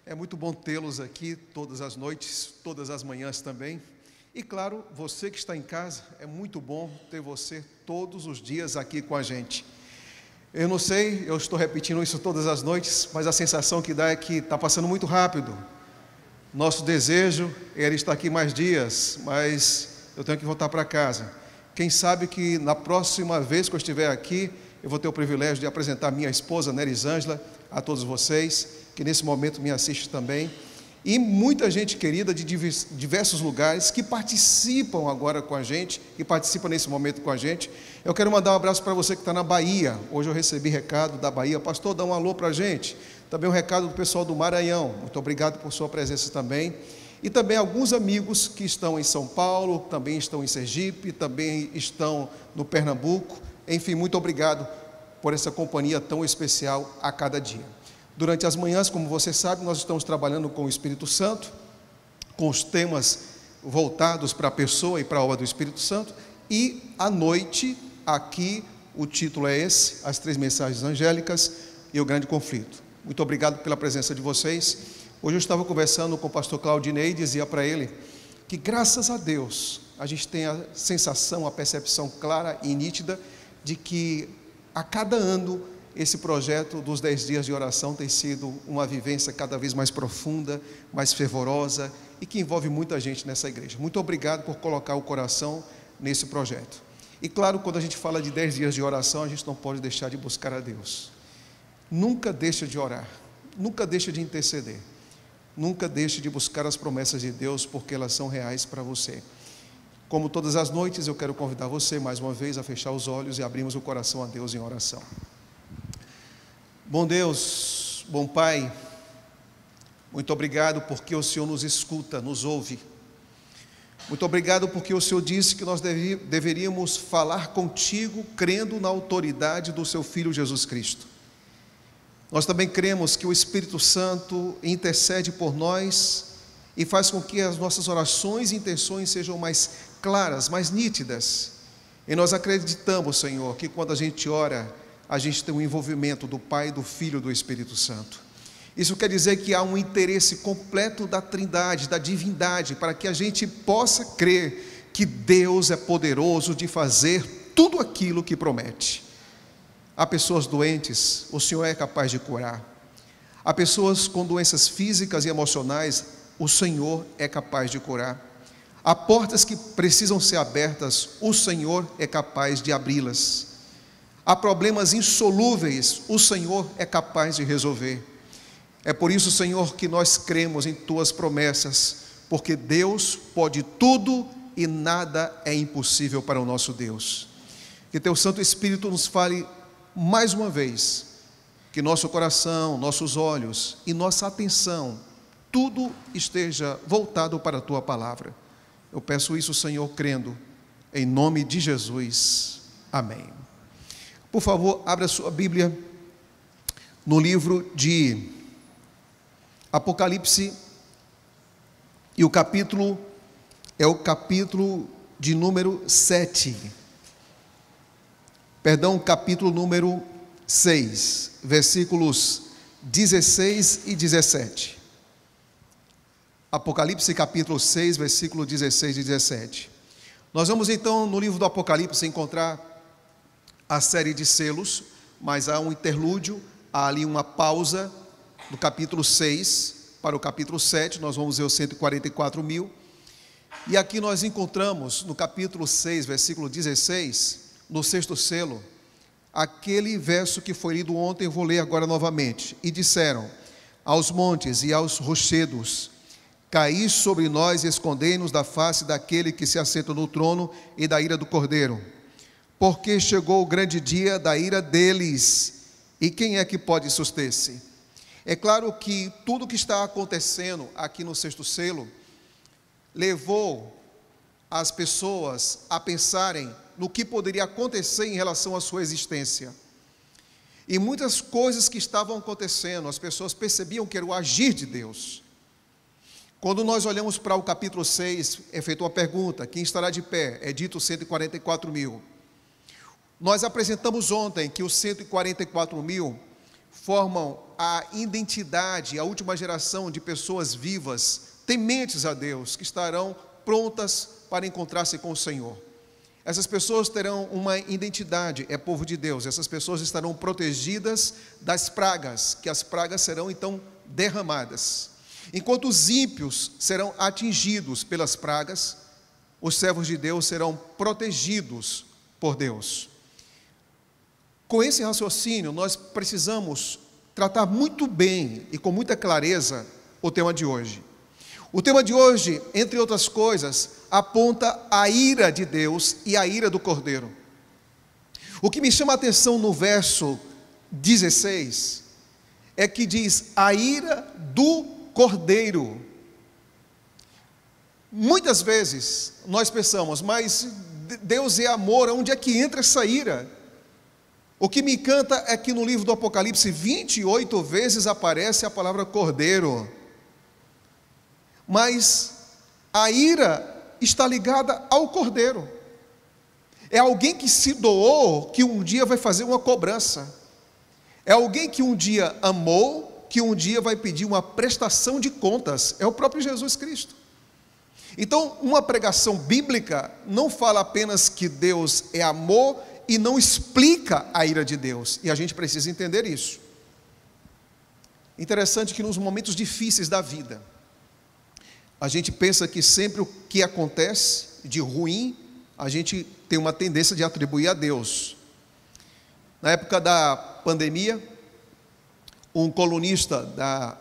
É muito bom tê-los aqui todas as noites, todas as manhãs também. E claro, você que está em casa, é muito bom ter você todos os dias aqui com a gente. Eu não sei, eu estou repetindo isso todas as noites, mas a sensação que dá é que está passando muito rápido. Nosso desejo era estar aqui mais dias, mas eu tenho que voltar para casa. Quem sabe que na próxima vez que eu estiver aqui, eu vou ter o privilégio de apresentar minha esposa, Nerisângela, a todos vocês, que nesse momento me assiste também, e muita gente querida de diversos lugares que participam agora com a gente, que participam nesse momento com a gente. Eu quero mandar um abraço para você que está na Bahia. Hoje eu recebi recado da Bahia. Pastor, dá um alô para a gente. Também um recado do pessoal do Maranhão. Muito obrigado por sua presença também. E também alguns amigos que estão em São Paulo, também estão em Sergipe, também estão no Pernambuco. Enfim, muito obrigado por essa companhia tão especial a cada dia. Durante as manhãs, como você sabe, nós estamos trabalhando com o Espírito Santo, com os temas voltados para a pessoa e para a obra do Espírito Santo. E à noite, aqui, o título é esse, As Três Mensagens Angélicas e o Grande Conflito. Muito obrigado pela presença de vocês. Hoje eu estava conversando com o pastor Claudinei e dizia para ele que, graças a Deus, a gente tem a sensação, a percepção clara e nítida de que a cada ano esse projeto dos 10 dias de oração tem sido uma vivência cada vez mais profunda, mais fervorosa e que envolve muita gente nessa igreja. Muito obrigado por colocar o coração nesse projeto. E claro, quando a gente fala de 10 dias de oração, a gente não pode deixar de buscar a Deus. Nunca deixa de orar, nunca deixa de interceder, nunca deixe de buscar as promessas de Deus, porque elas são reais para você. Como todas as noites, eu quero convidar você mais uma vez a fechar os olhos e abrirmos o coração a Deus em oração. Bom Deus, bom Pai, muito obrigado porque o Senhor nos escuta, nos ouve. Muito obrigado porque o Senhor disse que nós deveríamos falar contigo, crendo na autoridade do seu Filho Jesus Cristo. Nós também cremos que o Espírito Santo intercede por nós e faz com que as nossas orações e intenções sejam mais claras, mais nítidas. E nós acreditamos, Senhor, que quando a gente ora, a gente tem um envolvimento do Pai, do Filho e do Espírito Santo. Isso quer dizer que há um interesse completo da Trindade, da divindade, para que a gente possa crer que Deus é poderoso de fazer tudo aquilo que promete. Há pessoas doentes, o Senhor é capaz de curar. Há pessoas com doenças físicas e emocionais, o Senhor é capaz de curar. Há portas que precisam ser abertas, o Senhor é capaz de abri-las. Há problemas insolúveis, o Senhor é capaz de resolver. É por isso, Senhor, que nós cremos em Tuas promessas, porque Deus pode tudo e nada é impossível para o nosso Deus. Que Teu Santo Espírito nos fale mais uma vez, que nosso coração, nossos olhos e nossa atenção, tudo esteja voltado para a Tua palavra. Eu peço isso, Senhor, crendo, em nome de Jesus. Amém. Por favor, abra sua Bíblia no livro de Apocalipse, e o capítulo é o capítulo de número 7. Perdão, capítulo número 6, versículos 16 e 17. Apocalipse, capítulo 6, versículo 16 e 17. Nós vamos então no livro do Apocalipse encontrar a série de selos, mas há um interlúdio, há ali uma pausa do capítulo 6 para o capítulo 7, nós vamos ver os 144.000, e aqui nós encontramos no capítulo 6, versículo 16, no sexto selo, aquele verso que foi lido ontem, eu vou ler agora novamente. E disseram aos montes e aos rochedos: caí sobre nós e escondei-nos da face daquele que se assenta no trono e da ira do Cordeiro. Porque chegou o grande dia da ira deles, e quem é que pode suster-se? É claro que tudo o que está acontecendo aqui no sexto selo levou as pessoas a pensarem no que poderia acontecer em relação à sua existência. E muitas coisas que estavam acontecendo, as pessoas percebiam que era o agir de Deus. Quando nós olhamos para o capítulo 6, é feita uma pergunta: quem estará de pé? É dito 144.000. Nós apresentamos ontem que os 144.000 formam a identidade, a última geração de pessoas vivas, tementes a Deus, que estarão prontas para encontrar-se com o Senhor. Essas pessoas terão uma identidade, é povo de Deus. Essas pessoas estarão protegidas das pragas, que as pragas serão então derramadas. Enquanto os ímpios serão atingidos pelas pragas, os servos de Deus serão protegidos por Deus. Com esse raciocínio, nós precisamos tratar muito bem e com muita clareza o tema de hoje. O tema de hoje, entre outras coisas, aponta a ira de Deus e a ira do Cordeiro. O que me chama a atenção no verso 16 é que diz a ira do Cordeiro. Muitas vezes nós pensamos, mas Deus é amor, onde é que entra essa ira? O que me encanta é que no livro do Apocalipse 28 vezes aparece a palavra Cordeiro. Mas a ira está ligada ao Cordeiro. É alguém que se doou, que um dia vai fazer uma cobrança. É alguém que um dia amou, que um dia vai pedir uma prestação de contas. É o próprio Jesus Cristo. Então, uma pregação bíblica não fala apenas que Deus é amor e não explica a ira de Deus. E a gente precisa entender isso. Interessante que nos momentos difíceis da vida, a gente pensa que sempre o que acontece de ruim, a gente tem uma tendência de atribuir a Deus. Na época da pandemia, um colunista da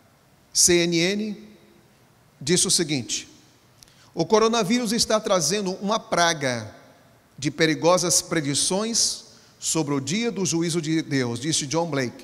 CNN disse o seguinte: o coronavírus está trazendo uma praga de perigosas predições sobre o dia do juízo de Deus, disse John Blake.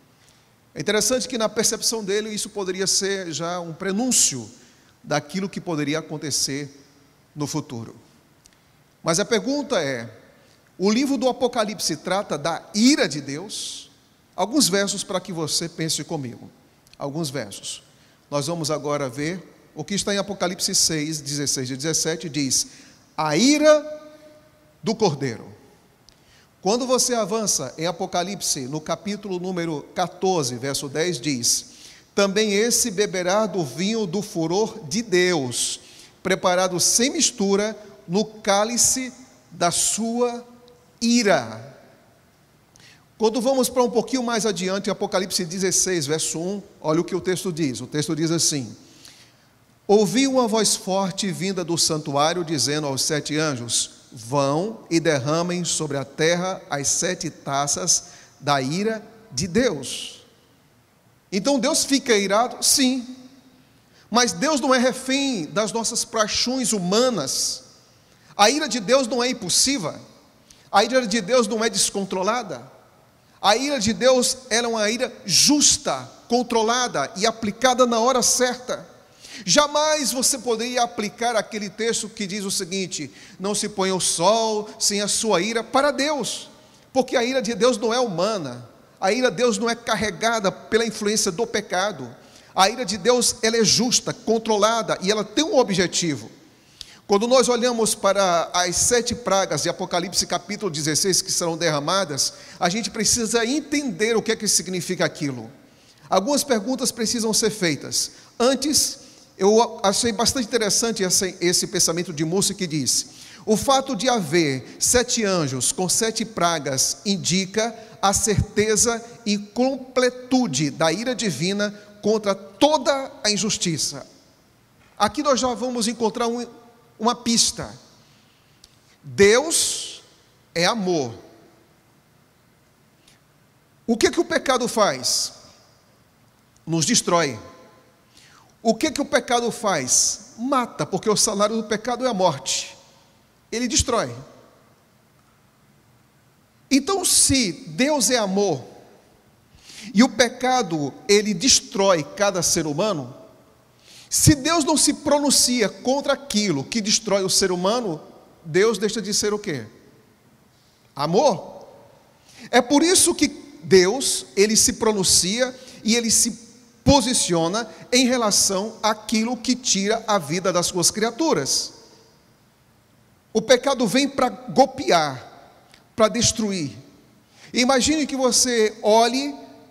É interessante que na percepção dele isso poderia ser já um prenúncio daquilo que poderia acontecer no futuro. Mas a pergunta é, o livro do Apocalipse trata da ira de Deus? Alguns versos para que você pense comigo. Alguns versos. Nós vamos agora ver o que está em Apocalipse 6, 16 e 17, diz: a ira do Cordeiro. Quando você avança em Apocalipse, no capítulo número 14, verso 10, diz: também esse beberá do vinho do furor de Deus, preparado sem mistura no cálice da sua ira. Quando vamos para um pouquinho mais adiante, Apocalipse 16, verso 1, olha o que o texto diz. O texto diz assim: ouvi uma voz forte vinda do santuário, dizendo aos 7 anjos: vão e derramem sobre a terra as 7 taças da ira de Deus. Então Deus fica irado? Sim. Mas Deus não é refém das nossas paixões humanas. A ira de Deus não é impulsiva. A ira de Deus não é descontrolada. A ira de Deus ela é uma ira justa, controlada e aplicada na hora certa. Jamais você poderia aplicar aquele texto que diz o seguinte: não se ponha o sol sem a sua ira para Deus, porque a ira de Deus não é humana. A ira de Deus não é carregada pela influência do pecado. A ira de Deus ela é justa, controlada e ela tem um objetivo. Quando nós olhamos para as 7 pragas de Apocalipse capítulo 16 que serão derramadas, a gente precisa entender o que é que significa aquilo. Algumas perguntas precisam ser feitas. Antes, eu achei bastante interessante esse pensamento de Múcio que diz: o fato de haver 7 anjos com 7 pragas indica a certeza e completude da ira divina contra toda a injustiça. Aqui nós já vamos encontrar uma pista. Deus é amor. O que o pecado faz? Nos destrói. O que o pecado faz? Mata, porque o salário do pecado é a morte. Ele destrói. Então, se Deus é amor, e o pecado, ele destrói cada ser humano, se Deus não se pronuncia contra aquilo que destrói o ser humano, Deus deixa de ser o quê? Amor. É por isso que Deus, ele se pronuncia e ele se posiciona em relação àquilo que tira a vida das suas criaturas. O pecado vem para golpear, para destruir. Imagine que você olhe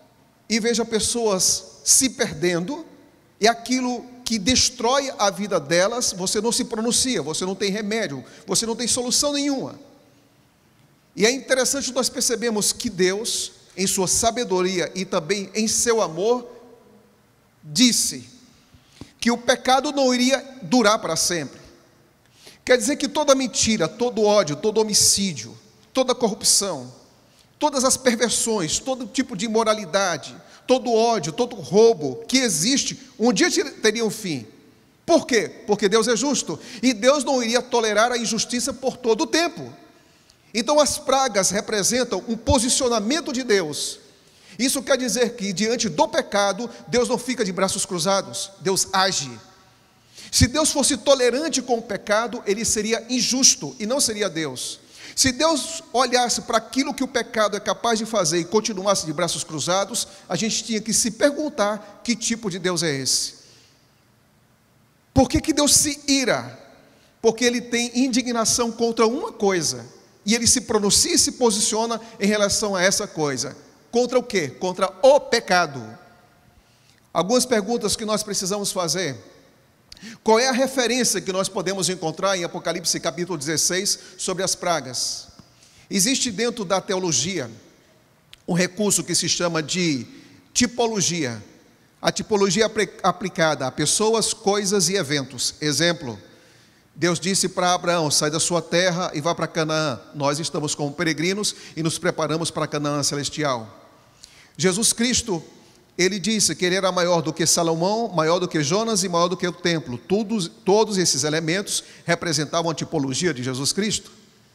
e veja pessoas se perdendo, e aquilo que destrói a vida delas, você não se pronuncia, você não tem remédio, você não tem solução nenhuma. E é interessante nós percebemos que Deus, em sua sabedoria e também em seu amor, disse que o pecado não iria durar para sempre. Quer dizer que toda mentira, todo ódio, todo homicídio, toda corrupção, todas as perversões, todo tipo de imoralidade, todo ódio, todo roubo que existe, um dia teria um fim. Por quê? Porque Deus é justo, e Deus não iria tolerar a injustiça por todo o tempo. Então as pragas representam um posicionamento de Deus. Isso quer dizer que diante do pecado, Deus não fica de braços cruzados, Deus age. Se Deus fosse tolerante com o pecado, Ele seria injusto e não seria Deus. Se Deus olhasse para aquilo que o pecado é capaz de fazer e continuasse de braços cruzados, a gente tinha que se perguntar que tipo de Deus é esse. Por que Deus se ira? Porque Ele tem indignação contra uma coisa, e Ele se pronuncia e se posiciona em relação a essa coisa. Contra o quê? Contra o pecado. Algumas perguntas que nós precisamos fazer. Qual é a referência que nós podemos encontrar em Apocalipse capítulo 16 sobre as pragas? Existe dentro da teologia um recurso que se chama de tipologia. A tipologia aplicada a pessoas, coisas e eventos. Exemplo, Deus disse para Abraão: sai da sua terra e vá para Canaã. Nós estamos como peregrinos e nos preparamos para Canaã celestial. Jesus Cristo, Ele disse que Ele era maior do que Salomão, maior do que Jonas e maior do que o templo. Todos esses elementos representavam a tipologia de Jesus Cristo.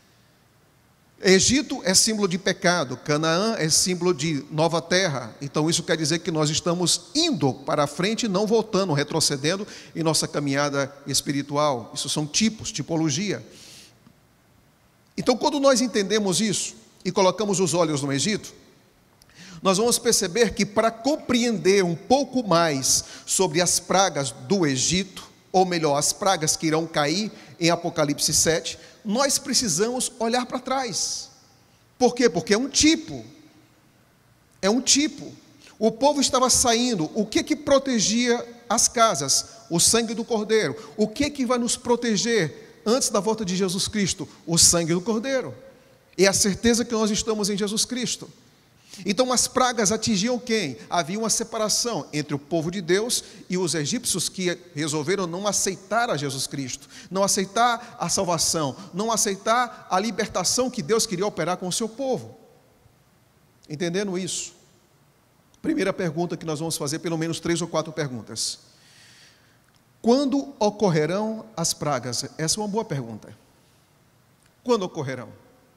Egito é símbolo de pecado, Canaã é símbolo de nova terra. Então isso quer dizer que nós estamos indo para a frente, não voltando, retrocedendo em nossa caminhada espiritual. Isso são tipos, tipologia. Então quando nós entendemos isso e colocamos os olhos no Egito, nós vamos perceber que para compreender um pouco mais sobre as pragas do Egito, ou melhor, as pragas que irão cair em Apocalipse 7, nós precisamos olhar para trás. Por quê? Porque é um tipo. É um tipo. O povo estava saindo. O que protegia as casas? O sangue do Cordeiro. O que vai nos proteger antes da volta de Jesus Cristo? O sangue do Cordeiro. É a certeza que nós estamos em Jesus Cristo. Então as pragas atingiam quem? Havia uma separação entre o povo de Deus e os egípcios que resolveram não aceitar a Jesus Cristo, não aceitar a salvação, não aceitar a libertação que Deus queria operar com o seu povo. Entendendo isso? Primeira pergunta que nós vamos fazer, pelo menos 3 ou 4 perguntas. Quando ocorrerão as pragas? Essa é uma boa pergunta. Quando ocorrerão?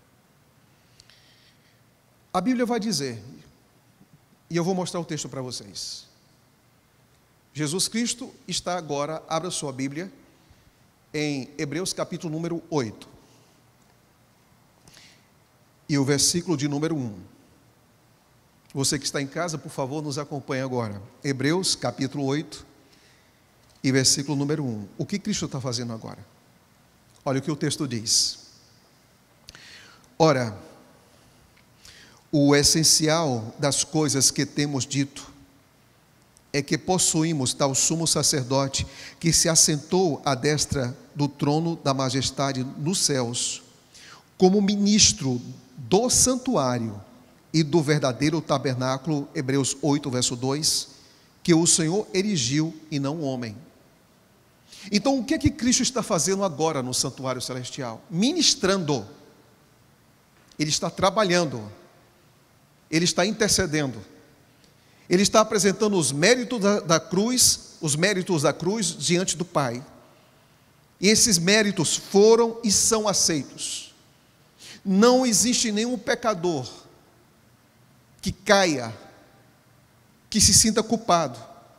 A Bíblia vai dizer, e eu vou mostrar o texto para vocês. Jesus Cristo está agora, abra sua Bíblia, em Hebreus capítulo número 8. E o versículo de número 1. Você que está em casa, por favor, nos acompanhe agora. Hebreus capítulo 8 e versículo número 1. O que Cristo está fazendo agora? Olha o que o texto diz. Ora, o essencial das coisas que temos dito é que possuímos tal sumo sacerdote que se assentou à destra do trono da majestade nos céus, como ministro do santuário e do verdadeiro tabernáculo, Hebreus 8, verso 2, que o Senhor erigiu e não o homem. Então o que Cristo está fazendo agora no santuário celestial? Ministrando. Ele está trabalhando. Ele está intercedendo. Ele está apresentando os méritos da cruz diante do Pai. E esses méritos foram e são aceitos. Não existe nenhum pecador que caia, que se sinta culpado,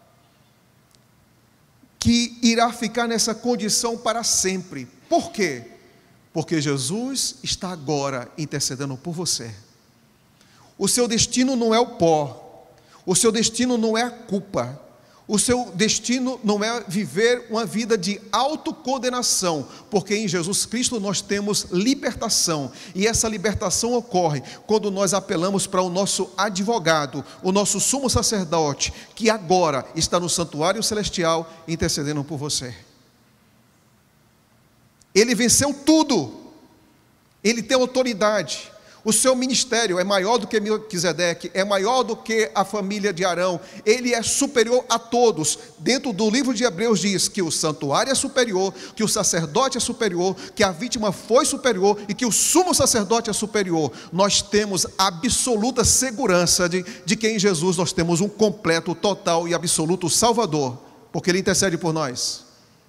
que irá ficar nessa condição para sempre. Por quê? Porque Jesus está agora intercedendo por você. O seu destino não é o pó, o seu destino não é a culpa, O seu destino não é viver uma vida de autocondenação, porque em Jesus Cristo nós temos libertação, e essa libertação ocorre quando nós apelamos para o nosso advogado, o nosso sumo sacerdote, que agora está no santuário celestial intercedendo por você. Ele venceu tudo, ele tem autoridade. O seu ministério é maior do que Melquisedeque, é maior do que a família de Arão, ele é superior a todos. Dentro do livro de Hebreus diz que o santuário é superior, que o sacerdote é superior, que a vítima foi superior e que o sumo sacerdote é superior. Nós temos absoluta segurança de que em Jesus nós temos um completo, total e absoluto Salvador, porque Ele intercede por nós.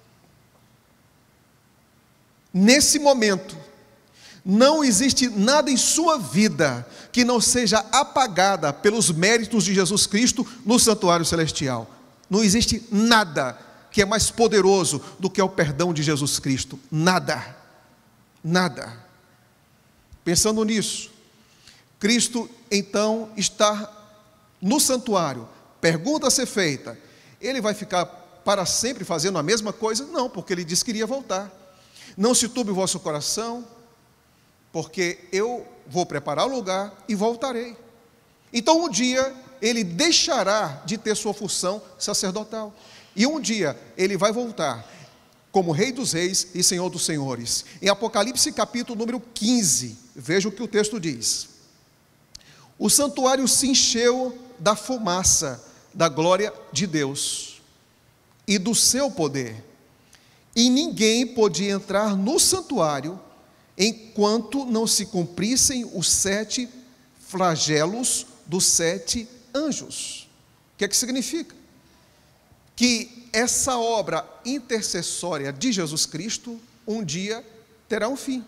Nesse momento, não existe nada em sua vida que não seja apagada pelos méritos de Jesus Cristo no santuário celestial. Não existe nada que é mais poderoso do que o perdão de Jesus Cristo. Nada. Nada. Pensando nisso, Cristo então está no santuário. Pergunta a ser feita: Ele vai ficar para sempre fazendo a mesma coisa? Não, porque Ele disse que iria voltar. Não se turbe o vosso coração, porque eu vou preparar o lugar e voltarei. Então um dia ele deixará de ter sua função sacerdotal, e um dia ele vai voltar como Rei dos Reis e Senhor dos Senhores. Em Apocalipse capítulo número 15, veja o que o texto diz: o santuário se encheu da fumaça da glória de Deus e do seu poder, e ninguém podia entrar no santuário enquanto não se cumprissem os 7 flagelos dos 7 anjos. O que é que significa? Que essa obra intercessória de Jesus Cristo um dia terá um fim.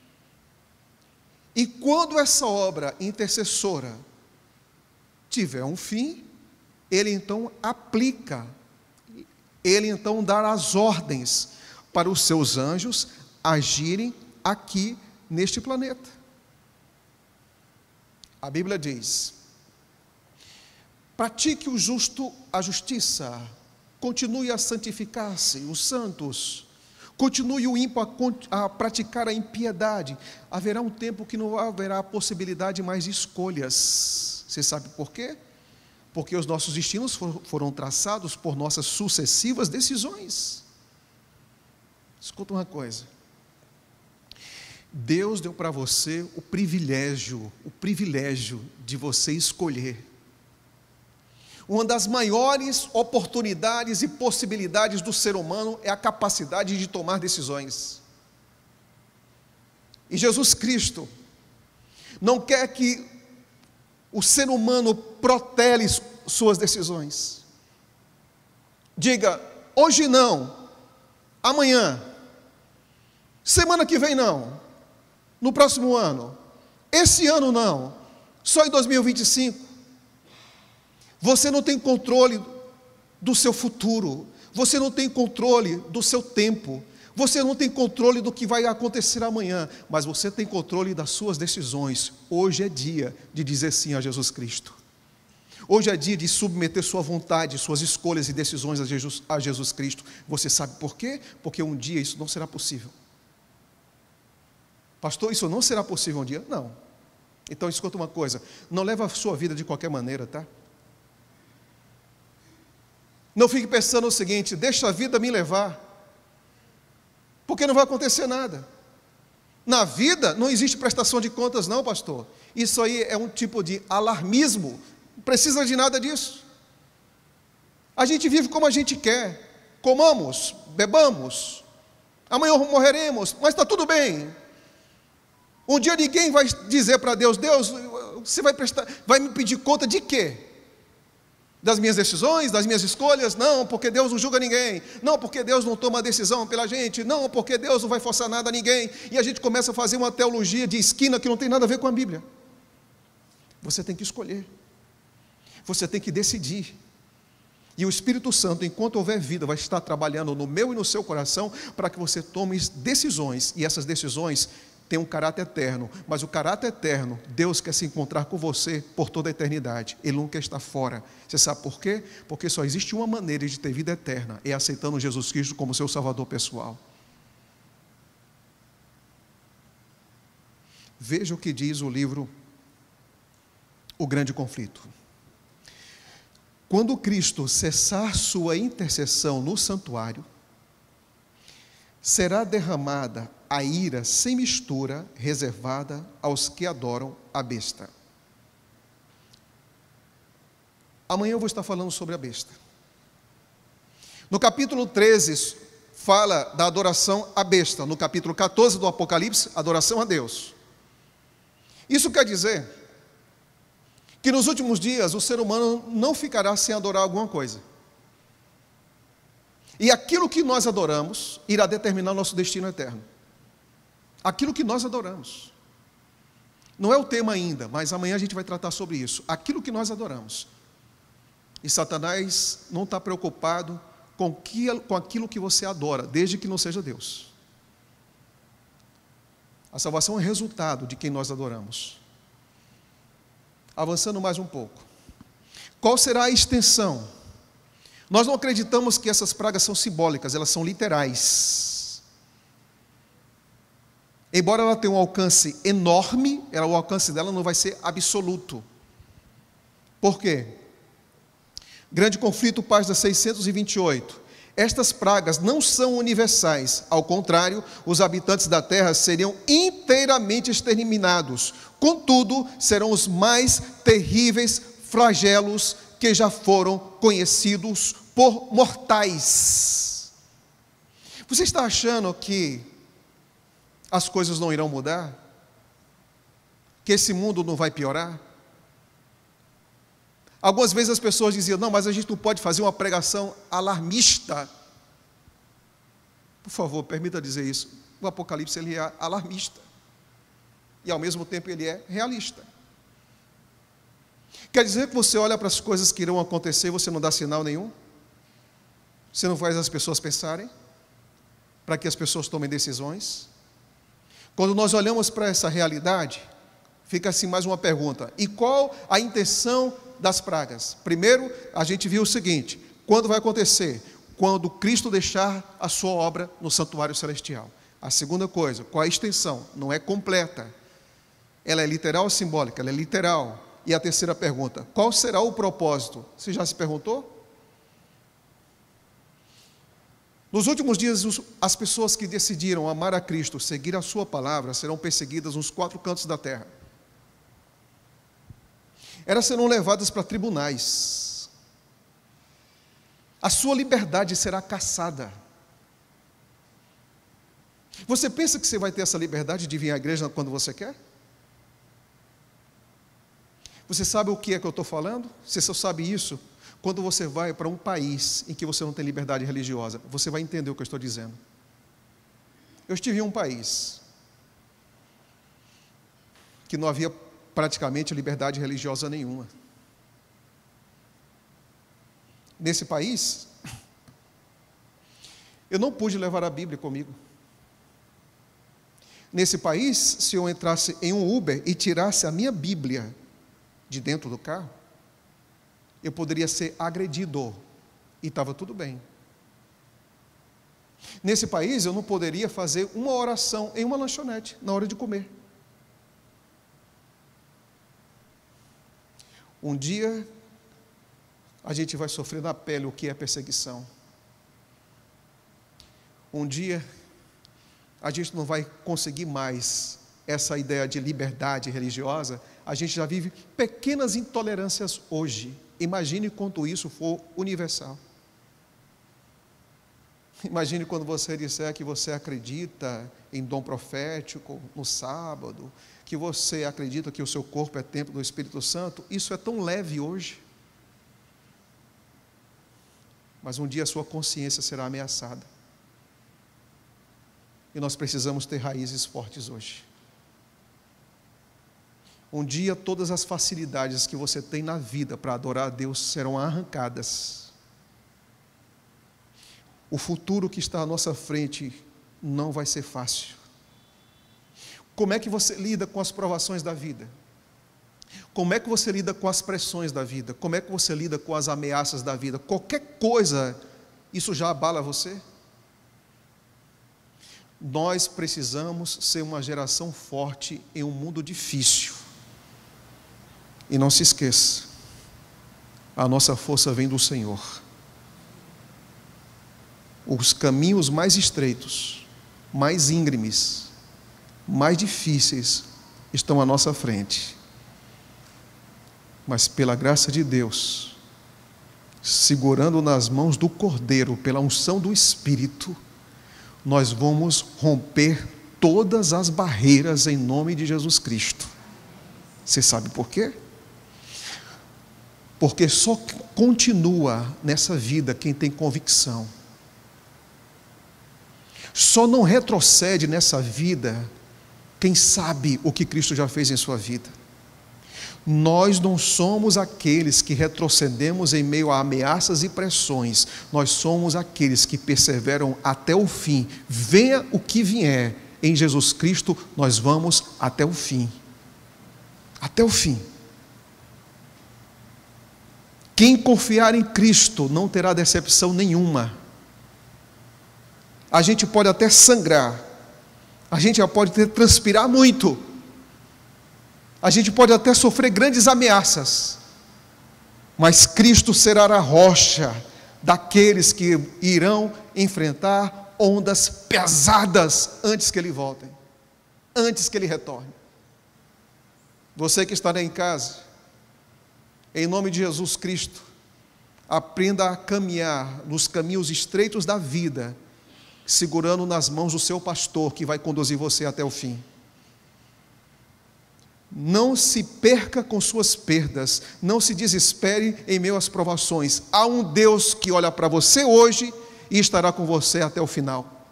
E quando essa obra intercessora tiver um fim, Ele então aplica, Ele então dá as ordens para os seus anjos agirem aqui neste planeta. A Bíblia diz: pratique o justo a justiça, continue a santificar-se, os santos, continue o ímpio a praticar a impiedade. Haverá um tempo que não haverá possibilidade mais de escolhas. Você sabe por quê? Porque os nossos destinos foram traçados por nossas sucessivas decisões. Escuta uma coisa: Deus deu para você o privilégio de você escolher. Uma das maiores oportunidades e possibilidades do ser humano é a capacidade de tomar decisões. E Jesus Cristo não quer que o ser humano protele suas decisões. Diga: hoje não, amanhã, semana que vem não, no próximo ano, esse ano não, só em 2025. Você não tem controle do seu futuro, você não tem controle do seu tempo, você não tem controle do que vai acontecer amanhã, mas você tem controle das suas decisões. Hoje é dia de dizer sim a Jesus Cristo. Hoje é dia de submeter sua vontade, suas escolhas e decisões a Jesus Cristo. Você sabe por quê? Porque um dia isso não será possível. Pastor, isso não será possível um dia? Não. Então escuta uma coisa: não leva a sua vida de qualquer maneira, tá? Não fique pensando o seguinte: deixa a vida me levar, porque não vai acontecer nada. Na vida não existe prestação de contas não, pastor. Isso aí é um tipo de alarmismo. Não precisa de nada disso. A gente vive como a gente quer. Comamos, bebamos, amanhã morreremos, mas está tudo bem. Um dia ninguém vai dizer para Deus: Deus, você vai me pedir conta de quê? Das minhas decisões, das minhas escolhas? Não, porque Deus não julga ninguém. Não, porque Deus não toma decisão pela gente. Não, porque Deus não vai forçar nada a ninguém. E a gente começa a fazer uma teologia de esquina que não tem nada a ver com a Bíblia. Você tem que escolher. Você tem que decidir. E o Espírito Santo, enquanto houver vida, vai estar trabalhando no meu e no seu coração para que você tome decisões. E essas decisões tem um caráter eterno, mas o caráter eterno, Deus quer se encontrar com você por toda a eternidade. Ele não quer estar fora. Você sabe por quê? Porque só existe uma maneira de ter vida eterna, é aceitando Jesus Cristo como seu Salvador pessoal. Veja o que diz o livro O Grande Conflito. Quando Cristo cessar sua intercessão no santuário, será derramada a ira sem mistura, reservada aos que adoram a besta. Amanhã eu vou estar falando sobre a besta. No capítulo 13, fala da adoração à besta. No capítulo 14 do Apocalipse, adoração a Deus. Isso quer dizer que nos últimos dias o ser humano não ficará sem adorar alguma coisa. E aquilo que nós adoramos irá determinar nosso destino eterno. Aquilo que nós adoramos. Não é o tema ainda, mas amanhã a gente vai tratar sobre isso. Aquilo que nós adoramos. E Satanás não está preocupado com aquilo que você adora, desde que não seja Deus. A salvação é resultado de quem nós adoramos. Avançando mais um pouco. Qual será a extensão? Nós não acreditamos que essas pragas são simbólicas, elas são literais. Embora ela tenha um alcance enorme, o alcance dela não vai ser absoluto. Por quê? Grande Conflito, página 628. Estas pragas não são universais, ao contrário, os habitantes da terra seriam inteiramente exterminados. Contudo, serão os mais terríveis flagelos que já foram conhecidos por mortais. Você está achando que as coisas não irão mudar? Que esse mundo não vai piorar? Algumas vezes as pessoas diziam, não, mas a gente não pode fazer uma pregação alarmista. Por favor, permita dizer isso. O Apocalipse ele é alarmista. E ao mesmo tempo ele é realista. Quer dizer que você olha para as coisas que irão acontecer e você não dá sinal nenhum? Você não faz as pessoas pensarem? Para que as pessoas tomem decisões? Quando nós olhamos para essa realidade, fica assim mais uma pergunta. E qual a intenção das pragas? Primeiro, a gente viu o seguinte: quando vai acontecer? Quando Cristo deixar a sua obra no santuário celestial. A segunda coisa, qual a extensão? Não é completa. Ela é literal ou simbólica? Ela é literal. E a terceira pergunta, qual será o propósito? Você já se perguntou? Nos últimos dias, as pessoas que decidiram amar a Cristo, seguir a sua palavra, serão perseguidas nos 4 cantos da terra. Elas serão levadas para tribunais. A sua liberdade será caçada. Você pensa que você vai ter essa liberdade de vir à igreja quando você quer? Você sabe o que é que eu estou falando? Você só sabe isso quando você vai para um país em que você não tem liberdade religiosa. Você vai entender o que eu estou dizendo. Eu estive em um país que não havia praticamente liberdade religiosa nenhuma. Nesse país, eu não pude levar a Bíblia comigo. Nesse país, se eu entrasse em um Uber e tirasse a minha Bíblia de dentro do carro, eu poderia ser agredido, e estava tudo bem. Nesse país, eu não poderia fazer uma oração em uma lanchonete, na hora de comer. Um dia, a gente vai sofrer na pele o que é perseguição. Um dia, a gente não vai conseguir mais essa ideia de liberdade religiosa. A gente já vive pequenas intolerâncias hoje. Imagine quanto isso for universal. Imagine quando você disser que você acredita em dom profético no sábado, que você acredita que o seu corpo é templo do Espírito Santo. Isso é tão leve hoje. Mas um dia a sua consciência será ameaçada. E nós precisamos ter raízes fortes hoje. Um dia todas as facilidades que você tem na vida para adorar a Deus serão arrancadas. O futuro que está à nossa frente não vai ser fácil. Como é que você lida com as provações da vida? Como é que você lida com as pressões da vida? Como é que você lida com as ameaças da vida? Qualquer coisa, isso já abala você? Nós precisamos ser uma geração forte em um mundo difícil. E não se esqueça, a nossa força vem do Senhor. Os caminhos mais estreitos, mais íngremes, mais difíceis estão à nossa frente. Mas pela graça de Deus, segurando nas mãos do Cordeiro, pela unção do Espírito, nós vamos romper todas as barreiras em nome de Jesus Cristo. Você sabe por quê? Porque só continua nessa vida quem tem convicção. Só não retrocede nessa vida quem sabe o que Cristo já fez em sua vida. Nós não somos aqueles que retrocedemos em meio a ameaças e pressões. Nós somos aqueles que perseveram até o fim. Venha o que vier, em Jesus Cristo nós vamos até o fim. Até o fim. Quem confiar em Cristo não terá decepção nenhuma. A gente pode até sangrar, a gente já pode até transpirar muito, a gente pode até sofrer grandes ameaças, mas Cristo será a rocha daqueles que irão enfrentar ondas pesadas antes que Ele volte, antes que Ele retorne. Você que está em casa, em nome de Jesus Cristo, aprenda a caminhar nos caminhos estreitos da vida, segurando nas mãos do seu pastor, que vai conduzir você até o fim. Não se perca com suas perdas, não se desespere em meio às provações. Há um Deus que olha para você hoje e estará com você até o final.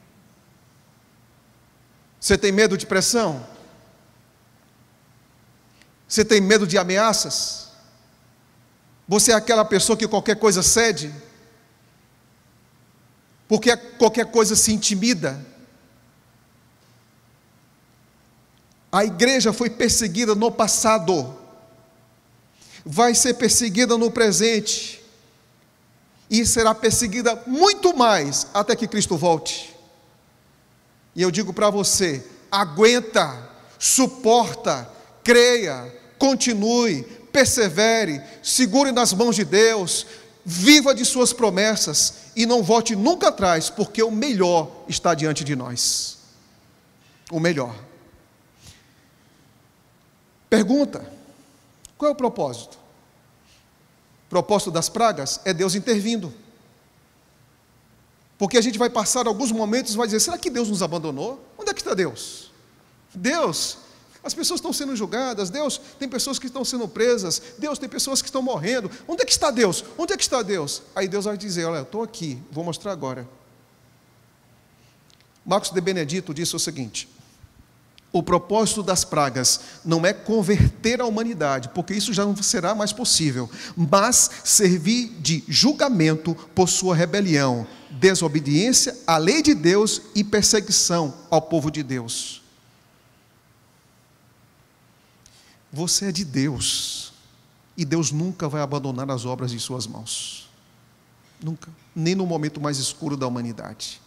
Você tem medo de pressão? Você tem medo de ameaças? Você é aquela pessoa que qualquer coisa cede? Porque qualquer coisa se intimida? A igreja foi perseguida no passado, vai ser perseguida no presente, e será perseguida muito mais até que Cristo volte. E eu digo para você, aguenta, suporta, creia, continue, persevere, segure nas mãos de Deus, viva de suas promessas e não volte nunca atrás, porque o melhor está diante de nós. O melhor. Pergunta: qual é o propósito? O propósito das pragas é Deus intervindo. Porque a gente vai passar alguns momentos e vai dizer: será que Deus nos abandonou? Onde é que está Deus? Deus, as pessoas estão sendo julgadas, Deus, tem pessoas que estão sendo presas, Deus, tem pessoas que estão morrendo, onde é que está Deus? Onde é que está Deus? Aí Deus vai dizer: olha, eu estou aqui, vou mostrar agora. Marcos de Benedito disse o seguinte: o propósito das pragas não é converter a humanidade, porque isso já não será mais possível, mas servir de julgamento por sua rebelião, desobediência à lei de Deus e perseguição ao povo de Deus. Você é de Deus, e Deus nunca vai abandonar as obras de suas mãos. Nunca, nem no momento mais escuro da humanidade.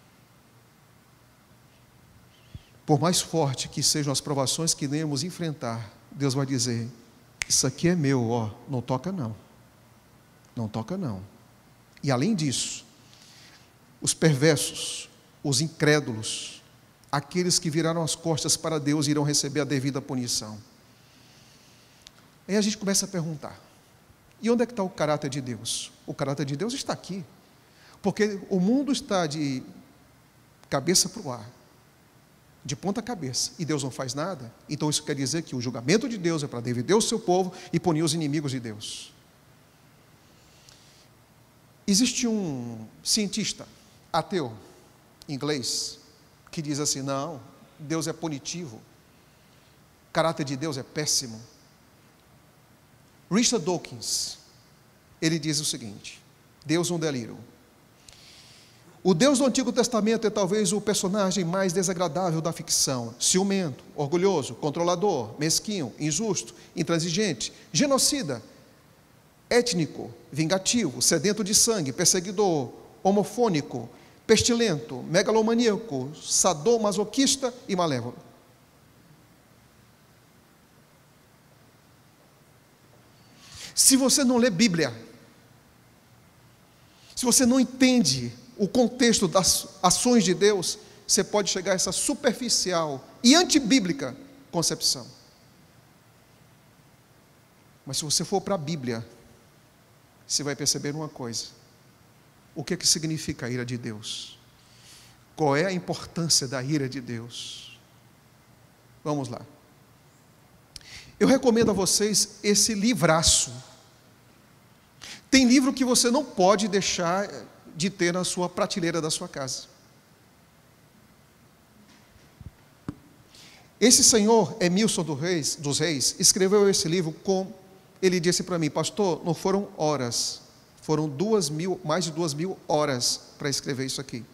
Por mais forte que sejam as provações que venhamos enfrentar, Deus vai dizer: isso aqui é meu, ó, não toca não. Não toca não. E além disso, os perversos, os incrédulos, aqueles que viraram as costas para Deus irão receber a devida punição. Aí a gente começa a perguntar: e onde é que está o caráter de Deus? O caráter de Deus está aqui, porque o mundo está de cabeça para o ar, de ponta cabeça, e Deus não faz nada. Então isso quer dizer que o julgamento de Deus é para dividir o seu povo e punir os inimigos de Deus. Existe um cientista ateu inglês que diz assim: não, Deus é punitivo, o caráter de Deus é péssimo. Richard Dawkins, ele diz o seguinte: Deus um delírio. O Deus do Antigo Testamento é talvez o personagem mais desagradável da ficção. Ciumento, orgulhoso, controlador, mesquinho, injusto, intransigente, genocida, étnico, vingativo, sedento de sangue, perseguidor, homofônico, pestilento, megalomaníaco, sadomasoquista e malévolo. Se você não lê Bíblia, se você não entende o contexto das ações de Deus, você pode chegar a essa superficial e antibíblica concepção. Mas se você for para a Bíblia, você vai perceber uma coisa: o que significa a ira de Deus? Qual é a importância da ira de Deus? Vamos lá. Eu recomendo a vocês esse livraço. Tem livro que você não pode deixar de ter na sua prateleira da sua casa. Esse senhor, Emilson dos Reis, escreveu esse livro ele disse para mim: pastor, não foram horas, foram mais de 2.000 horas para escrever isso aqui.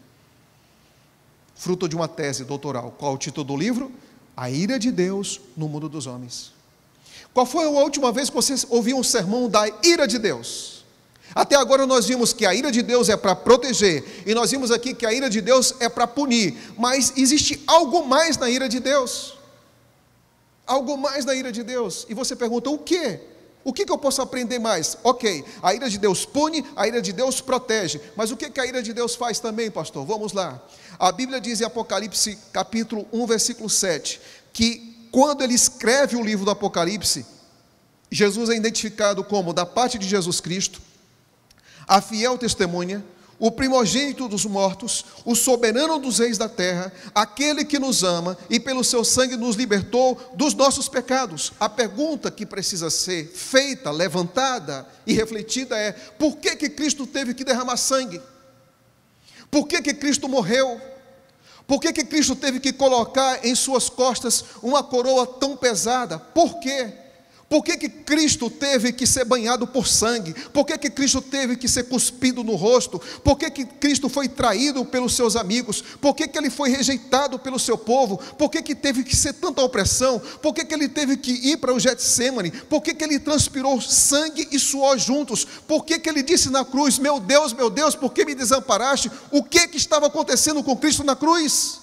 Fruto de uma tese doutoral. Qual o título do livro? A ira de Deus no mundo dos homens. Qual foi a última vez que você ouviu um sermão da ira de Deus? Até agora nós vimos que a ira de Deus é para proteger, e nós vimos aqui que a ira de Deus é para punir, mas existe algo mais na ira de Deus. Algo mais na ira de Deus. E você pergunta: o quê? O que eu posso aprender mais? Ok, a ira de Deus pune, a ira de Deus protege, mas o que a ira de Deus faz também, pastor? Vamos lá. A Bíblia diz em Apocalipse capítulo 1, versículo 7, que quando ele escreve o livro do Apocalipse, Jesus é identificado como, da parte de Jesus Cristo, a fiel testemunha, o primogênito dos mortos, o soberano dos reis da terra, aquele que nos ama e pelo seu sangue nos libertou dos nossos pecados. A pergunta que precisa ser feita, levantada e refletida é: por que Cristo teve que derramar sangue? Por que Cristo morreu? Por que Cristo teve que colocar em suas costas uma coroa tão pesada? Por quê? Por que Cristo teve que ser banhado por sangue? Por que Cristo teve que ser cuspido no rosto? Por que Cristo foi traído pelos seus amigos? Por que Ele foi rejeitado pelo seu povo? Por que teve que ser tanta opressão? Por que Ele teve que ir para o Getsêmani? Por que Ele transpirou sangue e suor juntos? Por que Ele disse na cruz: meu Deus, por que me desamparaste? O que estava acontecendo com Cristo na cruz?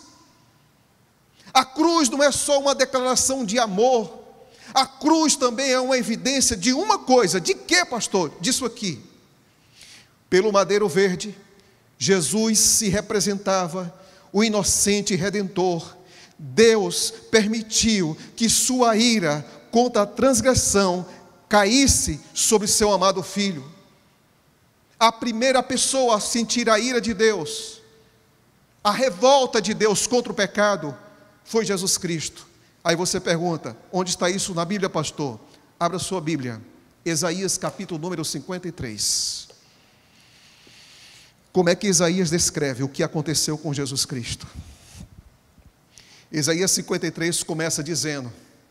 A cruz não é só uma declaração de amor. A cruz também é uma evidência de uma coisa. De que, pastor? Disso aqui. Pelo madeiro verde, Jesus se representava o inocente redentor. Deus permitiu que sua ira contra a transgressão caísse sobre seu amado Filho. A primeira pessoa a sentir a ira de Deus, a revolta de Deus contra o pecado, foi Jesus Cristo. Aí você pergunta: onde está isso na Bíblia, pastor? Abra sua Bíblia, Isaías capítulo número 53. Como é que Isaías descreve o que aconteceu com Jesus Cristo? Isaías 53 começa dizendo: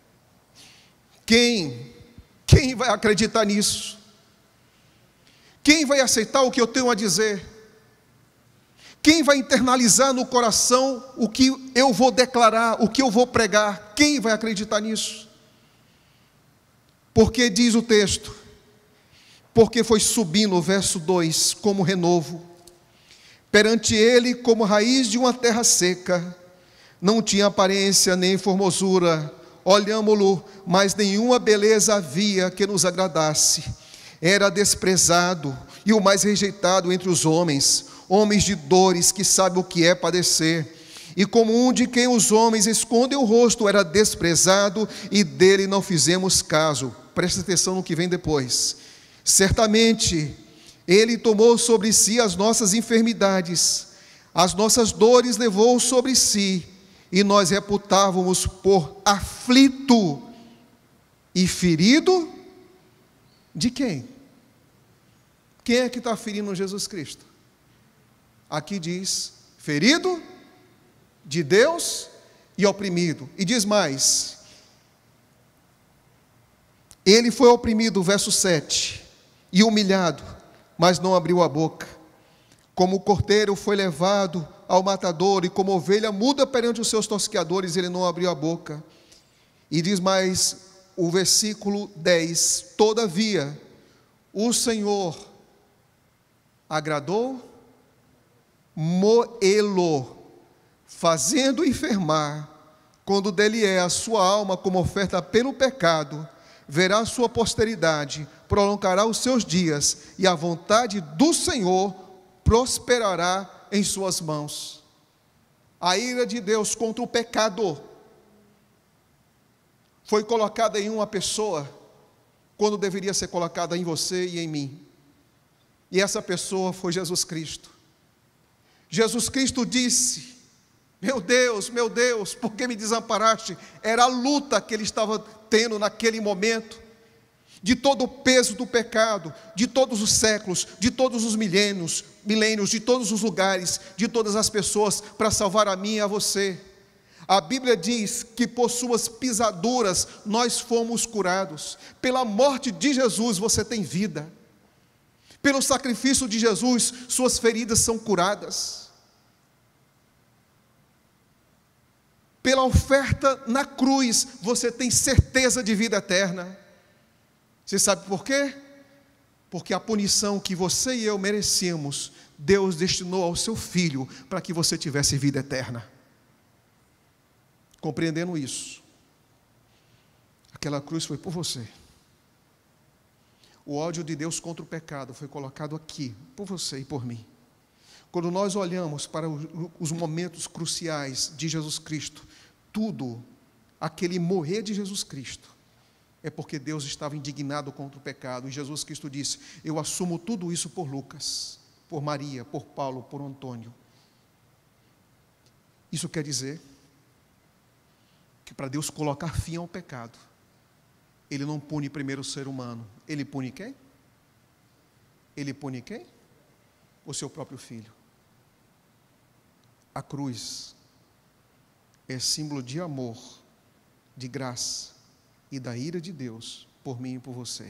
quem vai acreditar nisso? Quem vai aceitar o que eu tenho a dizer? Quem vai internalizar no coração o que eu vou declarar, o que eu vou pregar? Quem vai acreditar nisso? Porque diz o texto: porque foi subindo, verso 2, como renovo, perante ele como raiz de uma terra seca, não tinha aparência nem formosura, olhámo-lo, mas nenhuma beleza havia que nos agradasse, era desprezado e o mais rejeitado entre os homens de dores, que sabe o que é padecer, e como um de quem os homens escondem o rosto, era desprezado, e dele não fizemos caso. Presta atenção no que vem depois. Certamente ele tomou sobre si as nossas enfermidades, as nossas dores levou sobre si, e nós reputávamos por aflito e ferido de quem? Quem é que está ferindo Jesus Cristo? Aqui diz: ferido de Deus e oprimido. E diz mais: ele foi oprimido, verso 7, e humilhado, mas não abriu a boca. Como o cordeiro foi levado ao matador, e como ovelha muda perante os seus tosqueadores, ele não abriu a boca. E diz mais o versículo 10: todavia, o Senhor agradou moê-lo, fazendo enfermar, quando dele é a sua alma como oferta pelo pecado, verá a sua posteridade, prolongará os seus dias, e a vontade do Senhor prosperará em suas mãos. A ira de Deus contra o pecado foi colocada em uma pessoa, quando deveria ser colocada em você e em mim. E essa pessoa foi Jesus Cristo. Jesus Cristo disse: meu Deus, por que me desamparaste? Era a luta que ele estava tendo naquele momento, de todo o peso do pecado, de todos os séculos, de todos os milênios, de todos os lugares, de todas as pessoas, para salvar a mim e a você. A Bíblia diz que por suas pisaduras nós fomos curados. Pela morte de Jesus você tem vida. Pelo sacrifício de Jesus, suas feridas são curadas. Pela oferta na cruz, você tem certeza de vida eterna. Você sabe por quê? Porque a punição que você e eu merecíamos, Deus destinou ao seu Filho, para que você tivesse vida eterna. Compreendendo isso, aquela cruz foi por você. O ódio de Deus contra o pecado foi colocado aqui, por você e por mim. Quando nós olhamos para os momentos cruciais de Jesus Cristo, tudo, aquele morrer de Jesus Cristo, é porque Deus estava indignado contra o pecado. E Jesus Cristo disse: eu assumo tudo isso por Lucas, por Maria, por Paulo, por Antônio. Isso quer dizer que para Deus colocar fim ao pecado, Ele não pune primeiro o ser humano. Ele pune quem? Ele pune quem? O seu próprio Filho. A cruz é símbolo de amor, de graça e da ira de Deus por mim e por você.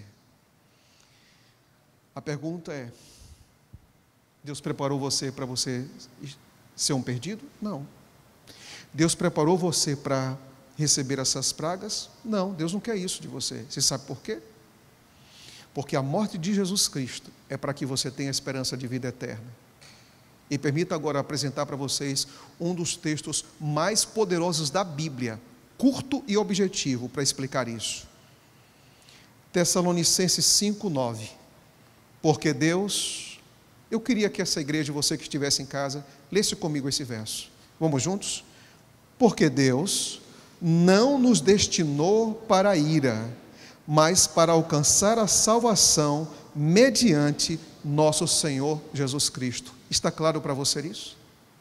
A pergunta é: Deus preparou você para você ser um perdido? Não. Deus preparou você para receber essas pragas? Não, Deus não quer isso de você. Você sabe por quê? Porque a morte de Jesus Cristo é para que você tenha esperança de vida eterna. E permita agora apresentar para vocês um dos textos mais poderosos da Bíblia, curto e objetivo para explicar isso. Tessalonicenses 5:9. Porque Deus, eu queria que essa igreja, você que estivesse em casa, lesse comigo esse verso. Vamos juntos? Porque Deus não nos destinou para a ira, mas para alcançar a salvação mediante nosso Senhor Jesus Cristo. Está claro para você isso?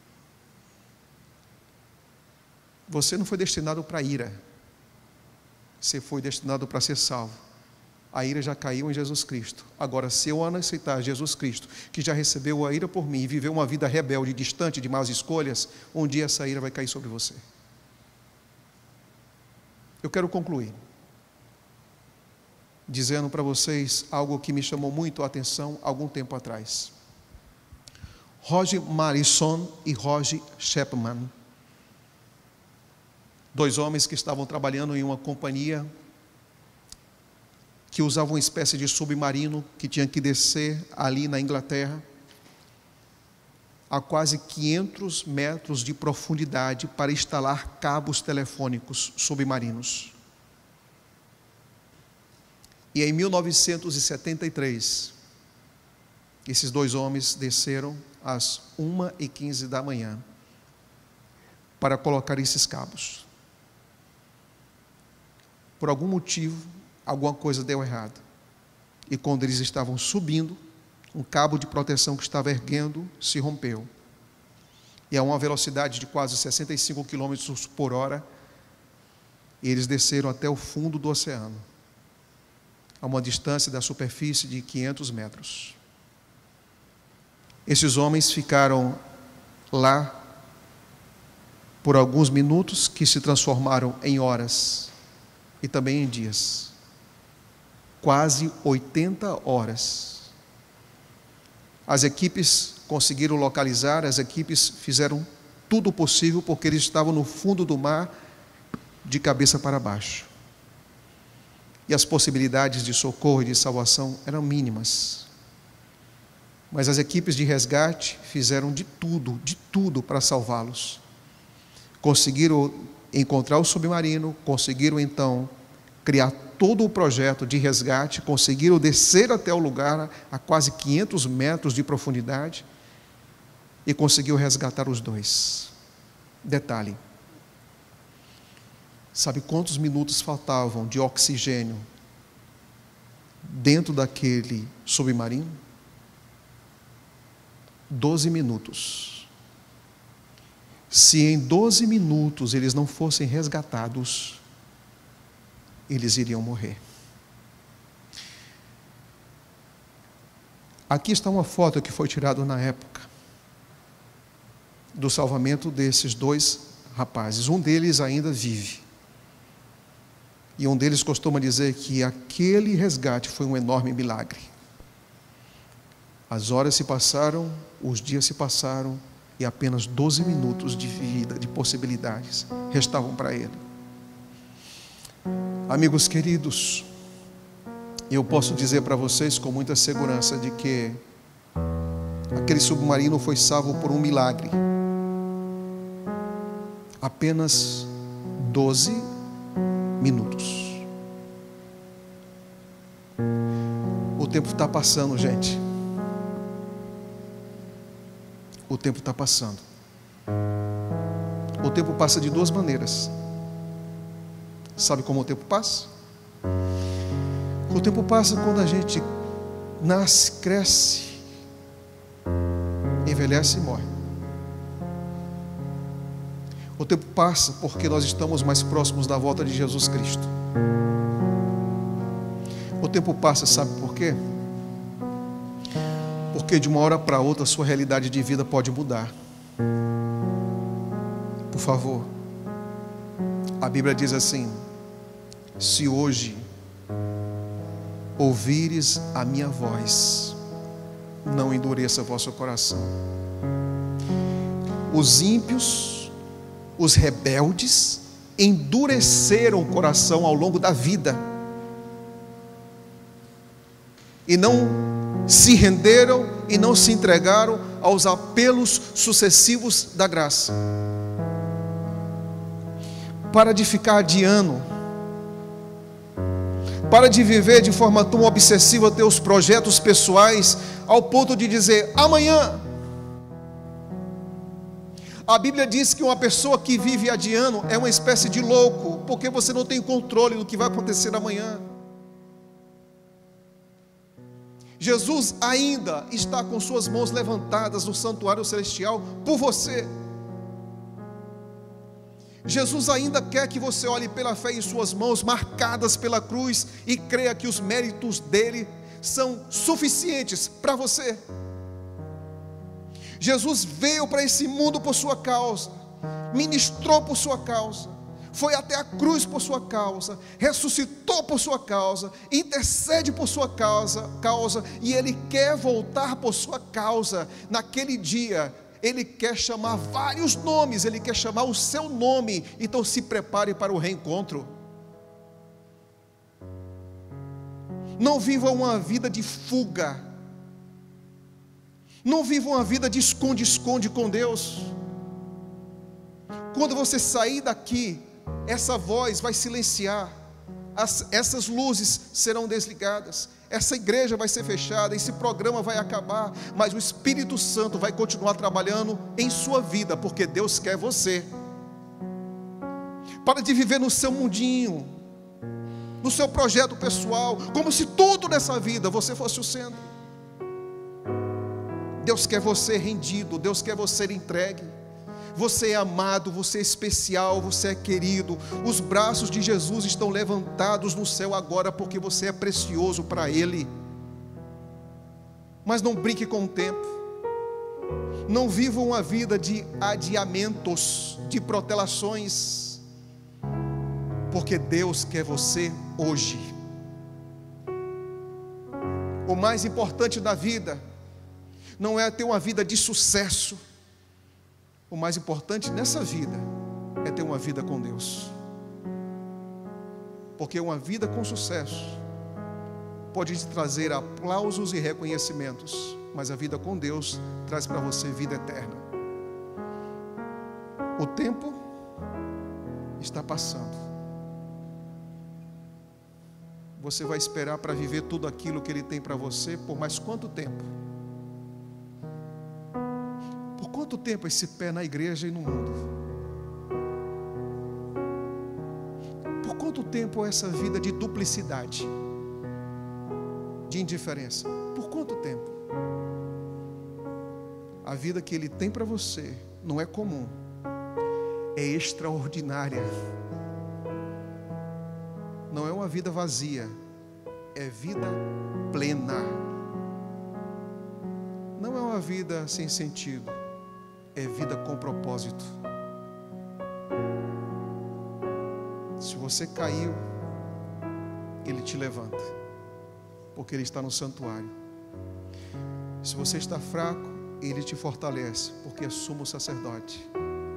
Você não foi destinado para a ira, você foi destinado para ser salvo. A ira já caiu em Jesus Cristo. Agora, se eu não aceitar Jesus Cristo, que já recebeu a ira por mim e viveu uma vida rebelde, distante de más escolhas, um dia essa ira vai cair sobre você. Eu quero concluir dizendo para vocês algo que me chamou muito a atenção algum tempo atrás. Roger Marisson e Roger Chapman, dois homens que estavam trabalhando em uma companhia que usava uma espécie de submarino que tinha que descer ali na Inglaterra a quase 500 metros de profundidade para instalar cabos telefônicos submarinos. E em 1973, esses dois homens desceram às 1h15 da manhã para colocar esses cabos. Por algum motivo, alguma coisa deu errado. E quando eles estavam subindo, um cabo de proteção que estava erguendo se rompeu. E a uma velocidade de quase 65 km por hora, eles desceram até o fundo do oceano, a uma distância da superfície de 500 metros. Esses homens ficaram lá por alguns minutos que se transformaram em horas e também em dias. Quase 80 horas. As equipes conseguiram localizar, as equipes fizeram tudo o possível, porque eles estavam no fundo do mar, de cabeça para baixo. E as possibilidades de socorro e de salvação eram mínimas. Mas as equipes de resgate fizeram de tudo para salvá-los. Conseguiram encontrar o submarino, conseguiram então criar todo o projeto de resgate, conseguiram descer até o lugar a quase 500 metros de profundidade e conseguiu resgatar os dois. Detalhe: sabe quantos minutos faltavam de oxigênio dentro daquele submarino? 12 minutos. Se em 12 minutos eles não fossem resgatados, eles iriam morrer. Aqui está uma foto que foi tirada na época do salvamento desses dois rapazes. Um deles ainda vive. E um deles costuma dizer que aquele resgate foi um enorme milagre. As horas se passaram, os dias se passaram, e apenas 12 minutos de vida, de possibilidades, restavam para ele. Amigos queridos, eu posso dizer para vocês com muita segurança de que aquele submarino foi salvo por um milagre. Apenas 12 minutos. O tempo está passando, gente. O tempo está passando. O tempo passa de duas maneiras. Sabe como o tempo passa? O tempo passa quando a gente nasce, cresce, envelhece e morre. O tempo passa porque nós estamos mais próximos da volta de Jesus Cristo. O tempo passa, sabe por quê? Porque de uma hora para outra a sua realidade de vida pode mudar. Por favor, a Bíblia diz assim: se hoje ouvires a minha voz, não endureça vosso coração. Os ímpios, os rebeldes, endureceram o coração ao longo da vida e não se renderam e não se entregaram aos apelos sucessivos da graça. Para de ficar adiando, para de viver de forma tão obsessiva teus projetos pessoais, ao ponto de dizer amanhã. A Bíblia diz que uma pessoa que vive adiando é uma espécie de louco, porque você não tem controle do que vai acontecer amanhã. Jesus ainda está com suas mãos levantadas no santuário celestial por você. Jesus ainda quer que você olhe pela fé em suas mãos marcadas pela cruz e creia que os méritos dele são suficientes para você. Jesus veio para esse mundo por sua causa, ministrou por sua causa, foi até a cruz por sua causa, ressuscitou por sua causa, intercede por sua causa, e Ele quer voltar por sua causa. Naquele dia Ele quer chamar vários nomes, Ele quer chamar o seu nome. Então se prepare para o reencontro. Não viva uma vida de fuga, não viva uma vida de esconde-esconde com Deus. Quando você sair daqui, essa voz vai silenciar, essas luzes serão desligadas, essa igreja vai ser fechada, esse programa vai acabar, mas o Espírito Santo vai continuar trabalhando em sua vida, porque Deus quer você. Para de viver no seu mundinho, no seu projeto pessoal, como se tudo nessa vida você fosse o centro. Deus quer você rendido, Deus quer você entregue. Você é amado, você é especial, você é querido. Os braços de Jesus estão levantados no céu agora, porque você é precioso para Ele. Mas não brinque com o tempo. Não viva uma vida de adiamentos, de protelações, porque Deus quer você hoje. O mais importante da vida não é ter uma vida de sucesso. O mais importante nessa vida é ter uma vida com Deus. Porque uma vida com sucesso pode te trazer aplausos e reconhecimentos, mas a vida com Deus traz para você vida eterna. O tempo está passando. Você vai esperar para viver tudo aquilo que Ele tem para você por mais quanto tempo? Por quanto tempo esse pé na igreja e no mundo? Por quanto tempo essa vida de duplicidade, de indiferença? Por quanto tempo? A vida que Ele tem para você não é comum, é extraordinária. Não é uma vida vazia, é vida plena. Não é uma vida sem sentido, é vida com propósito. Se você caiu, Ele te levanta, porque Ele está no santuário. Se você está fraco, Ele te fortalece, porque é sumo sacerdote.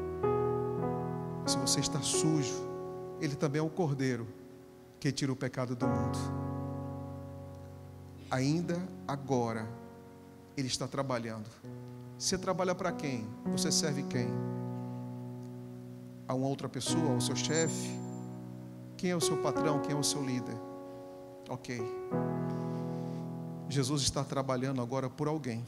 Se você está sujo, Ele também é o Cordeiro que tira o pecado do mundo. Ainda agora Ele está trabalhando. Você trabalha para quem? Você serve quem? A uma outra pessoa, ao seu chefe? Quem é o seu patrão? Quem é o seu líder? Ok. Jesus está trabalhando agora por alguém.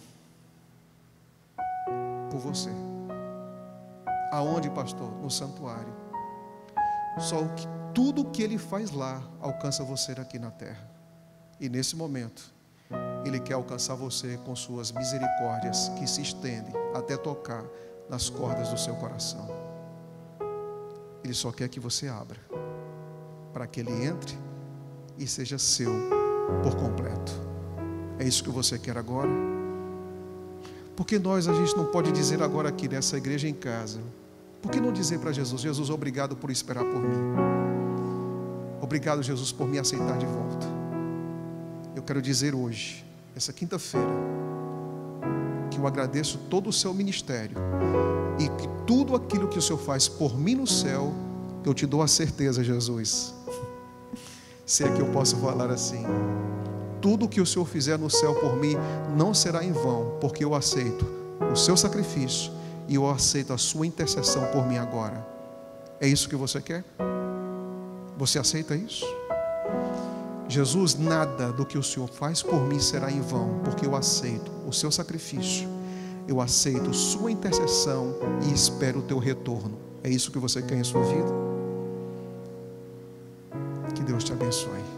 Por você. Aonde, pastor? No santuário. Só que tudo que Ele faz lá alcança você aqui na terra. E nesse momento Ele quer alcançar você com suas misericórdias, que se estendem até tocar nas cordas do seu coração. Ele só quer que você abra, para que Ele entre e seja seu por completo. É isso que você quer agora? Porque a gente não pode dizer agora aqui nessa igreja em casa, por que não dizer para Jesus: Jesus, obrigado por esperar por mim. Obrigado, Jesus, por me aceitar de volta. Eu quero dizer hoje, essa quinta-feira, que eu agradeço todo o seu ministério e que tudo aquilo que o Senhor faz por mim no céu, eu te dou a certeza, Jesus, se é que eu posso falar assim, tudo que o Senhor fizer no céu por mim não será em vão, porque eu aceito o seu sacrifício e eu aceito a sua intercessão por mim agora. É isso que você quer? Você aceita isso? Jesus, nada do que o Senhor faz por mim será em vão, porque eu aceito o seu sacrifício, eu aceito sua intercessão e espero o teu retorno. É isso que você quer em sua vida? Que Deus te abençoe.